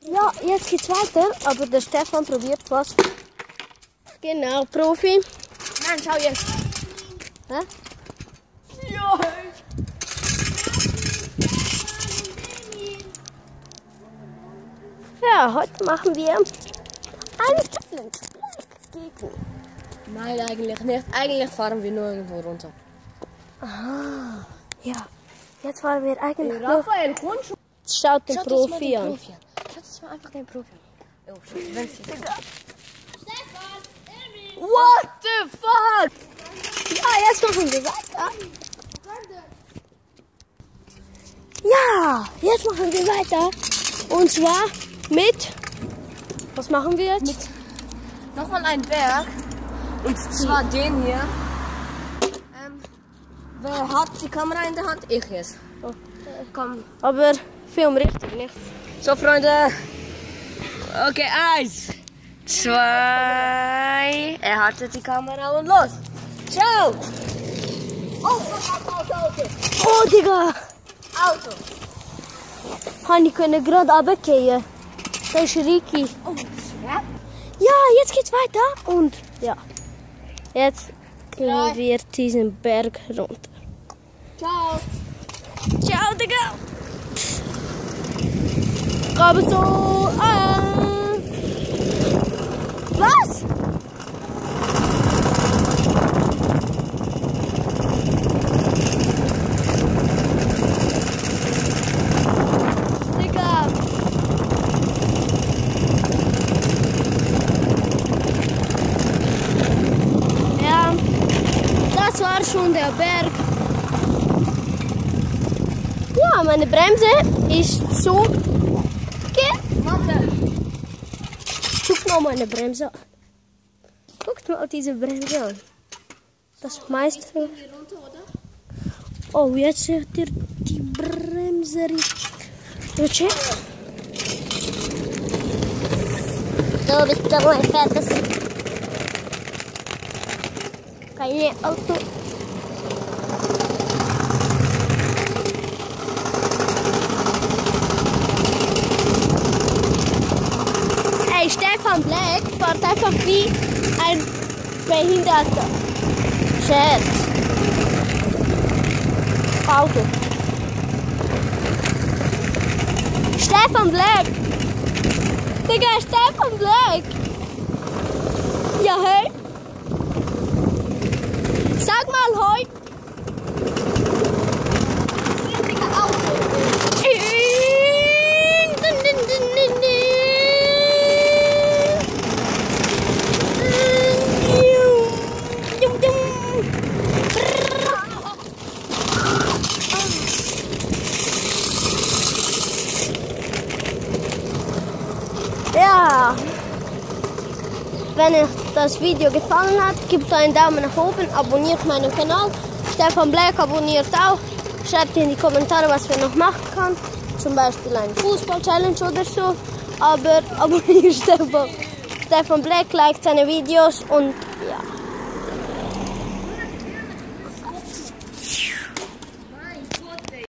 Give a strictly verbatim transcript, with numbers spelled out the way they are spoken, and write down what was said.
Ja, jetzt geht's weiter, aber der Stefan probiert was. Genau, Profi. Nein, schau jetzt. Hä? Ja. Ja, heute machen wir einen Stefan gegen. Nein, eigentlich nicht. Eigentlich fahren wir nur irgendwo runter. Ah, ja. Jetzt fahren wir eigentlich Hey, Raphael, komm schon. Schaut den Schaut Profi an. Profi an. Schaut uns mal einfach den Profi an. Oh, shit, wenn es Stefan, What the fuck? ja, jetzt machen wir weiter. Ja, jetzt machen wir weiter. Und zwar mit, was machen wir jetzt? Mit nochmal ein Berg. Und zwar den hier. Ähm, wer hat die Kamera in der Hand? Ich jetzt. Oh. Komm. Aber film richtig, nicht? So, Freunde. Okay, eins, zwei. Er hatte die Kamera und los. Ciao. Oh, Auto, Auto, Auto. Oh, Digga! Auto. Hani können gerade runtergehen. Das ist Ricky. Oh, ja? Ja, jetzt geht's weiter. Und ja, jetzt gehen Drei. wir diesen Berg runter. Ciao. Ciao, Digga! Aber so. Äh. Was? Digga! Ja, das war schon der Berg. Ja, meine Bremse ist so. Warte. Guck mal meine Bremse an. Guckt mal diese Bremse an. Das meiste. Oh, jetzt seht ihr die Bremse richtig. Check. So, das ist mein fettes. Keine Auto. Hey, Stefan Black fährt einfach wie ein Behinderter. Scherz. Auto. Stefan Black. Digga, Stefan Black. Ja, hey. Sag mal hoi. Ja, wenn euch das Video gefallen hat, gebt einen Daumen nach oben, abonniert meinen Kanal. Stefan Black abonniert auch. Schreibt in die Kommentare, was wir noch machen kann. Zum Beispiel eine Fußball-Challenge oder so. Aber abonniert Stefan, Stefan Black, liked seine Videos und ja.